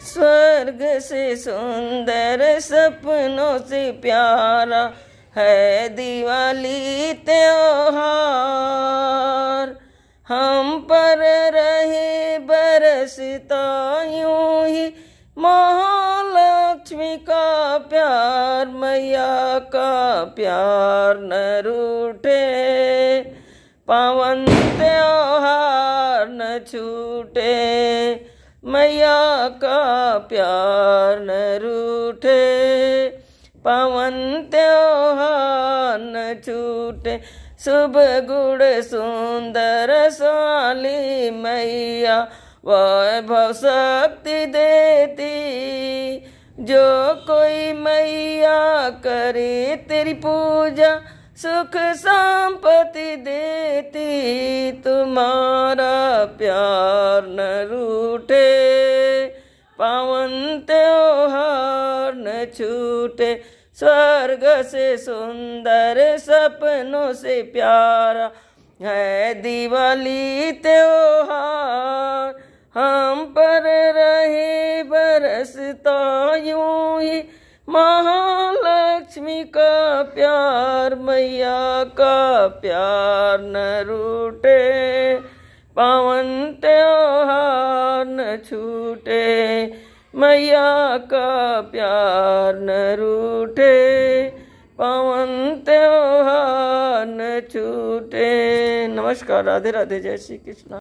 स्वर्ग से सुंदर सपनों से प्यारा है दिवाली त्योहार। हम पर रहे बरसता यूं ही महालक्ष्मी का प्यार, मैया का प्यार न रूठे, पावन त्योहार न छूटे, मैया का प्यार न रूठे, पावन त्योहार न छूटे। शुभ गुण सुंदर स्वाली मैया वैभव शक्ति देती, जो कोई मैया करे तेरी पूजा सुख संपत्ति देती। तुम्हारा प्यार न रूठे, पावन त्योहार न छूटे। स्वर्ग से सुंदर सपनों से प्यारा है दिवाली त्योहार। हम पर रहे बरसता यूं ही महालक्ष्मी का प्यार, मैया का प्यार न रूठे, पावन त्योहार न छूटे, मैया का प्यार न रूठे, पावन त्योहार न छूटे। नमस्कार, राधे राधे, जय श्री कृष्ण।